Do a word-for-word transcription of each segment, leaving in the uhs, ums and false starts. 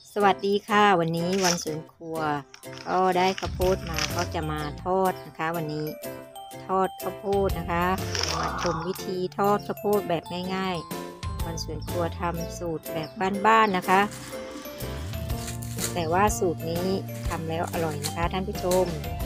สวัสดีค่ะวันนี้วันสวนครัวก็ได้ข้าวโพดมาก็จะมาทอดนะคะวันนี้ทอดข้าวโพดนะคะมาชมวิธีทอดข้าวโพดแบบง่ายๆวันสวนครัวทำสูตรแบบบ้านๆนะคะแต่ว่าสูตรนี้ทำแล้วอร่อยนะคะท่านผู้ชม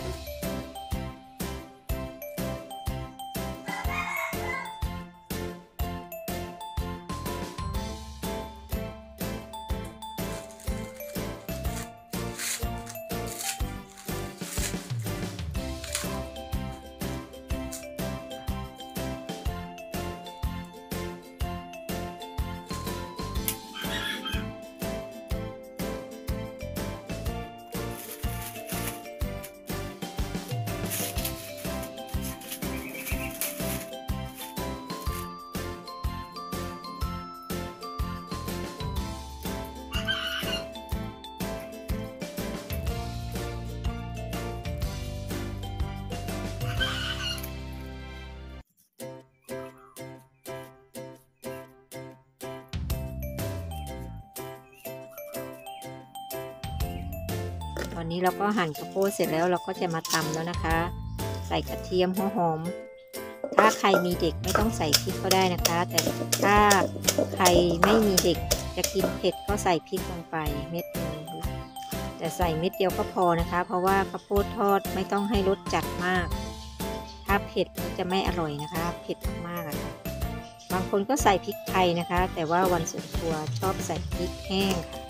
ตอนนี้เราก็หั่นข้าวโพดเสร็จแล้วเราก็จะมาตำแล้วนะคะใส่กระเทียมหัวหอมถ้าใครมีเด็กไม่ต้องใส่พริกก็ได้นะคะแต่ถ้าใครไม่มีเด็กจะกินเผ็ดก็ใส่พริกลงไปเม็ดนึงแต่ใส่เม็ดเดียวก็พอนะคะเพราะว่าข้าวโพดทอดไม่ต้องให้รสจัดมากถ้าเผ็ดจะไม่อร่อยนะคะเผ็ดมากอะค่ะบางคนก็ใส่พริกไทยนะคะแต่ว่าวันสวนครัวชอบใส่พริกแห้งค่ะ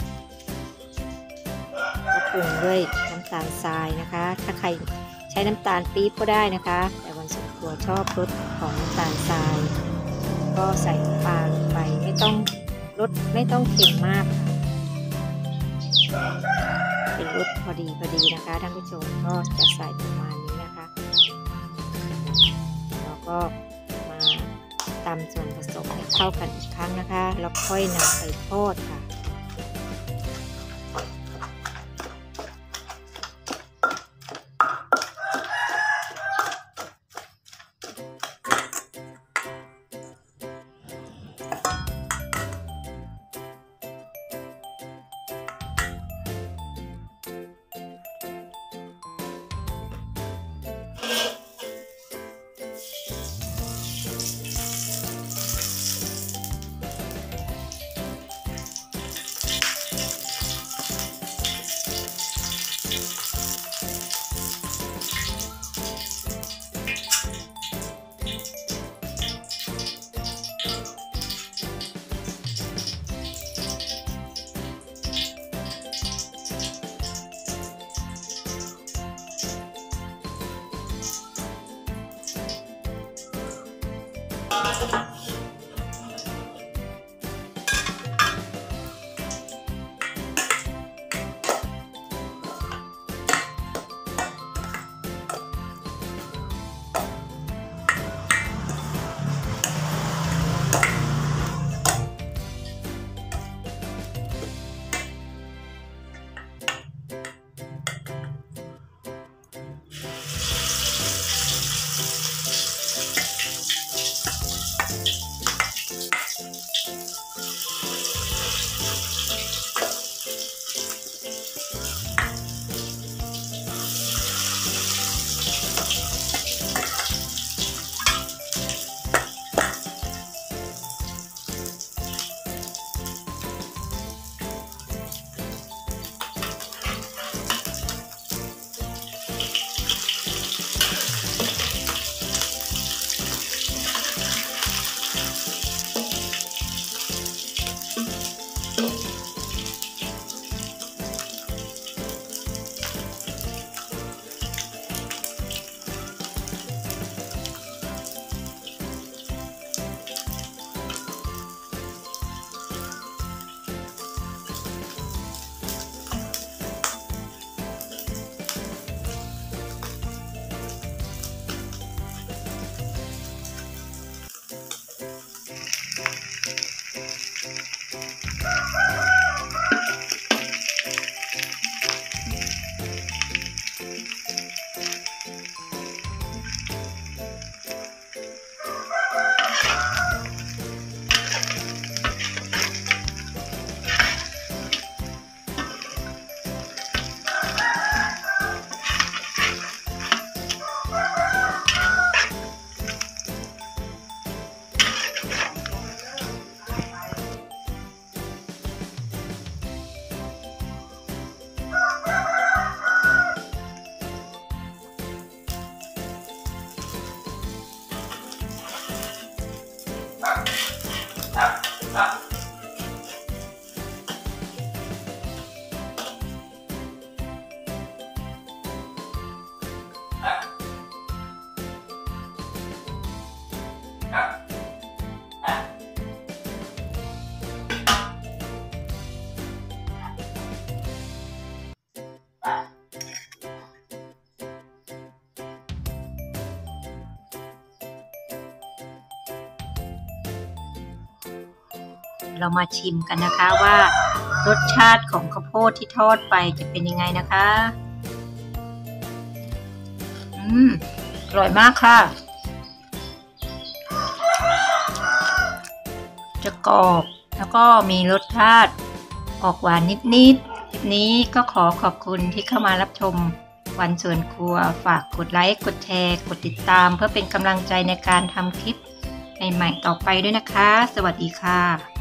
ก็ปรุงด้วยน้ำตาลทรายนะคะถ้าใครใช้น้ำตาลปี๊บก็ได้นะคะแต่วันสวนครัวชอบรสของน้ำตาลทรายก็ใส่น้ำปลาลงไปไม่ต้องรสไม่ต้องเค็มมากค่ะเป็นรสพอดีพอดีนะคะท่านผู้ชมก็จะใส่ประมาณนี้นะคะแล้วก็มาตำส่วนผสมให้เข้ากันอีกครั้งนะคะแล้วค่อยนำไปทอดค่ะเรามาชิมกันนะคะว่ารสชาติของข้าวโพดที่ทอดไปจะเป็นยังไงนะคะอืมอร่อยมากค่ะจะกรอบแล้วก็มีรสชาติออกหวานนิดๆคลิปนี้ก็ขอขอบคุณที่เข้ามารับชมวันสวนครัวฝากกดไลค์กดแชร์กดติดตามเพื่อเป็นกำลังใจในการทำคลิปใหม่ๆต่อไปด้วยนะคะสวัสดีค่ะ